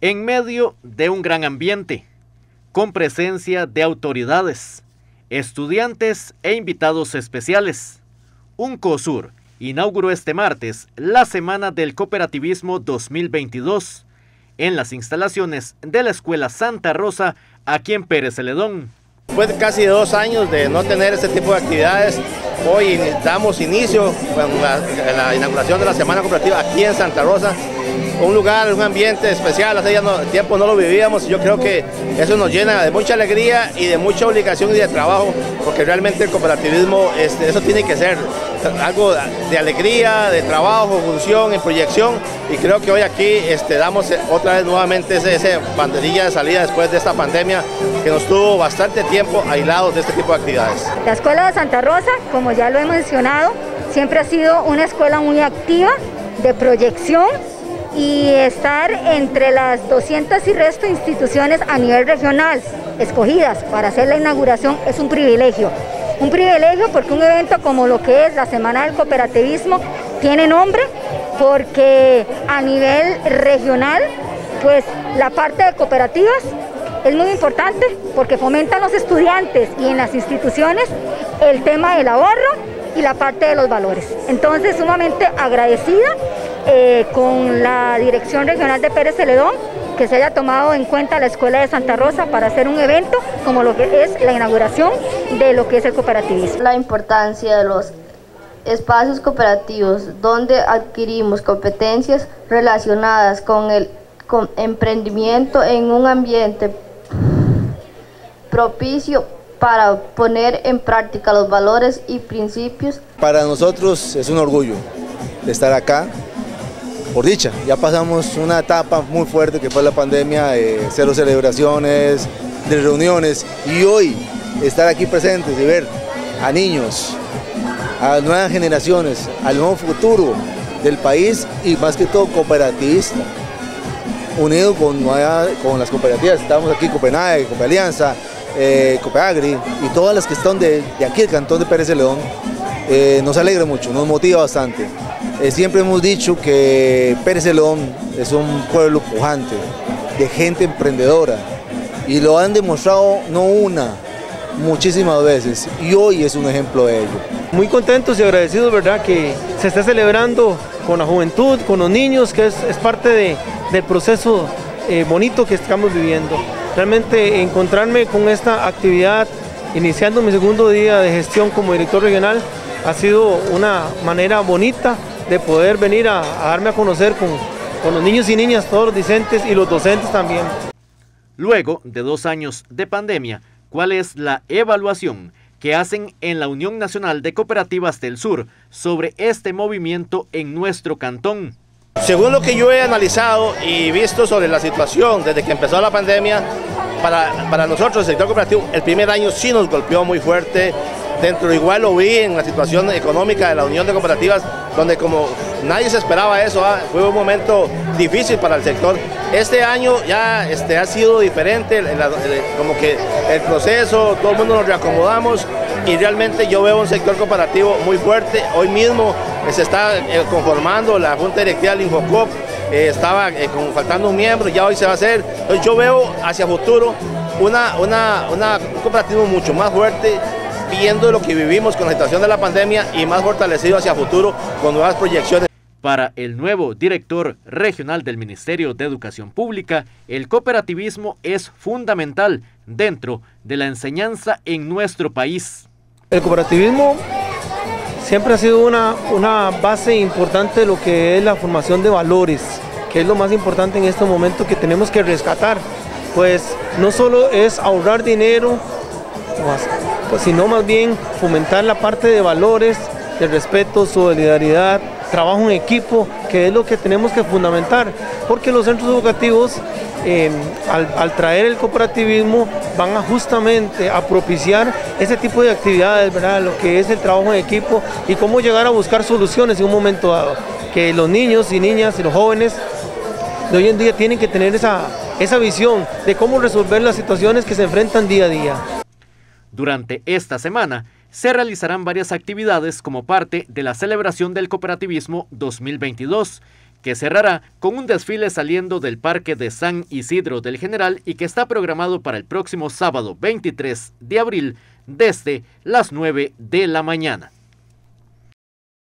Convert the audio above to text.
En medio de un gran ambiente, con presencia de autoridades, estudiantes e invitados especiales, UNCOSUR inauguró este martes la Semana del Cooperativismo 2022 en las instalaciones de la Escuela Santa Rosa, aquí en Pérez Celedón. Después de casi 2 años de no tener este tipo de actividades, hoy damos inicio con la inauguración de la Semana Cooperativa aquí en Santa Rosa. Un lugar, un ambiente especial, hace ya tiempo no lo vivíamos. Yo creo que eso nos llena de mucha alegría y de mucha obligación y de trabajo, porque realmente el cooperativismo, eso tiene que ser algo de alegría, de trabajo, función y proyección, y creo que hoy aquí damos otra vez nuevamente ese banderilla de salida después de esta pandemia que nos tuvo bastante tiempo aislados de este tipo de actividades. La Escuela de Santa Rosa, como ya lo he mencionado, siempre ha sido una escuela muy activa, de proyección, y estar entre las 200 y resto instituciones a nivel regional escogidas para hacer la inauguración es un privilegio. Un privilegio porque un evento como lo que es la Semana del Cooperativismo tiene nombre, porque a nivel regional, pues la parte de cooperativas es muy importante porque fomentan los estudiantes y en las instituciones el tema del ahorro y la parte de los valores. Entonces, sumamente agradecida con la Dirección Regional de Pérez Celedón, que se haya tomado en cuenta la Escuela de Santa Rosa para hacer un evento como lo que es la inauguración de lo que es el cooperativismo. La importancia de los espacios cooperativos donde adquirimos competencias relacionadas con el emprendimiento en un ambiente propicio para poner en práctica los valores y principios. Para nosotros es un orgullo de estar acá. Por dicha, ya pasamos una etapa muy fuerte que fue la pandemia, de 0 celebraciones, de reuniones, y hoy estar aquí presentes y ver a niños, a nuevas generaciones, al nuevo futuro del país y más que todo cooperativista, unido con las cooperativas. Estamos aquí, Copenhague, Copealianza, Copeagri y todas las que están de aquí, el cantón de Pérez Celedón. Nos alegra mucho, nos motiva bastante. Siempre hemos dicho que Pérez Celedón es un pueblo pujante, de gente emprendedora, y lo han demostrado no una, muchísimas veces, y hoy es un ejemplo de ello. Muy contentos y agradecidos, ¿verdad?, que se esté celebrando con la juventud, con los niños, que es parte del proceso bonito que estamos viviendo. Realmente encontrarme con esta actividad, iniciando mi segundo día de gestión como director regional, ha sido una manera bonita de poder venir a darme a conocer con los niños y niñas, todos los discentes y los docentes también. Luego de 2 años de pandemia, ¿cuál es la evaluación que hacen en la Unión Nacional de Cooperativas del Sur sobre este movimiento en nuestro cantón? Según lo que yo he analizado y visto sobre la situación desde que empezó la pandemia, para nosotros el sector cooperativo el primer año sí nos golpeó muy fuerte. Igual lo vi en la situación económica de la Unión de Cooperativas, donde como nadie se esperaba eso, fue un momento difícil para el sector. Este año ya ha sido diferente, como que el proceso, todo el mundo nos reacomodamos y realmente yo veo un sector cooperativo muy fuerte. Hoy mismo se está conformando la Junta Directiva del Infocop, estaba faltando un miembro, ya hoy se va a hacer. Entonces yo veo hacia futuro un cooperativo mucho más fuerte, viendo lo que vivimos con la situación de la pandemia y más fortalecido hacia futuro con nuevas proyecciones. Para el nuevo director regional del Ministerio de Educación Pública, el cooperativismo es fundamental dentro de la enseñanza en nuestro país. El cooperativismo siempre ha sido una base importante de lo que es la formación de valores, que es lo más importante en este momento que tenemos que rescatar. Pues no solo es ahorrar dinero, sino más bien fomentar la parte de valores, de respeto, solidaridad, trabajo en equipo, que es lo que tenemos que fundamentar, porque los centros educativos, al traer el cooperativismo, van justamente a propiciar ese tipo de actividades, ¿verdad?, lo que es el trabajo en equipo y cómo llegar a buscar soluciones en un momento dado, que los niños y niñas y los jóvenes de hoy en día tienen que tener esa visión de cómo resolver las situaciones que se enfrentan día a día. Durante esta semana se realizarán varias actividades como parte de la celebración del Cooperativismo 2022, que cerrará con un desfile saliendo del Parque de San Isidro del General y que está programado para el próximo sábado 23 de abril desde las 9 de la mañana.